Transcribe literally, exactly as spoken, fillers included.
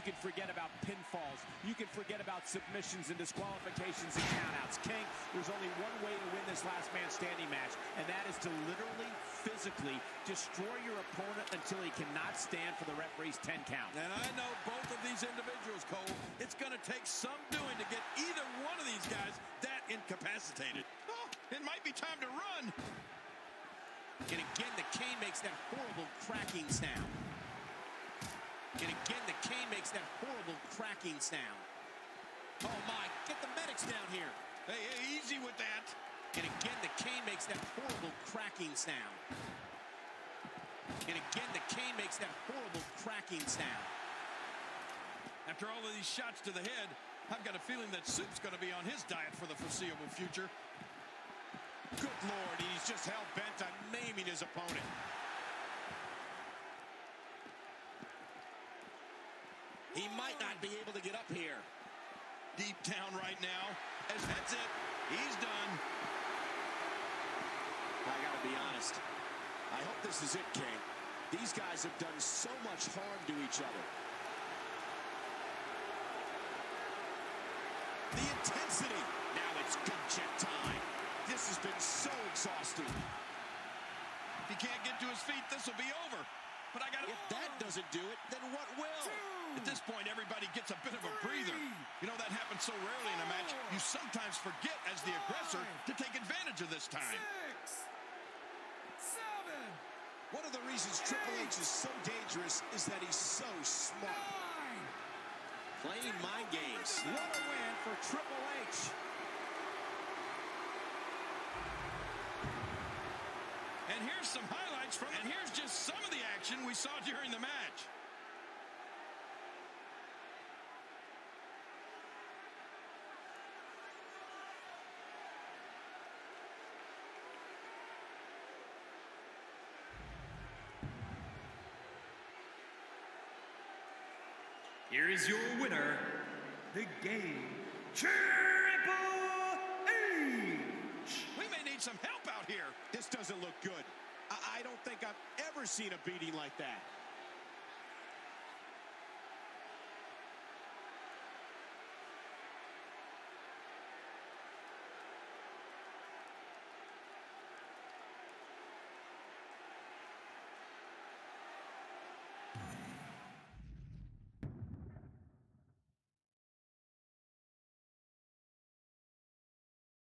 can forget about pinfalls. You can forget about submissions and disqualifications and countouts. King, there's only one way to win this last man standing match, and that is to literally, physically destroy your opponent until he cannot stand for the referee's ten count. And I know both of these individuals, Cole, it's going to take some doing to get either one of these guys that incapacitated. Oh, it might be time to run. And again, the cane makes that horrible cracking sound. And again, the cane makes that horrible cracking sound. Oh, my. Get the medics down here. Hey, hey, easy with that. And again, the cane makes that horrible cracking sound. And again, the cane makes that horrible cracking sound. After all of these shots to the head, I've got a feeling that Soup's going to be on his diet for the foreseeable future. Good Lord, he's just hell-bent on maiming his opponent. He might not be able to get up here. Deep down right now, as that's it, he's done. I gotta be honest. I hope this is it, King. These guys have done so much harm to each other. The intensity. Now it's good jet time. This has been so exhausting. If he can't get to his feet, this will be over. But I got to... If that doesn't do it, then what will? At this point, everybody gets a bit of a breather. You know, that happens so rarely in a match, you sometimes forget as the aggressor to take advantage of this time. Six, seven, One of the reasons Triple H is so dangerous is that he's so smart. nine. Playing mind games. What a win for Triple H. And here's some highlights from it. And here's just some of the action we saw during the match. Here is your winner, the Game Triple H. We may need some help out here. This doesn't look good. I, I don't think I've ever seen a beating like that.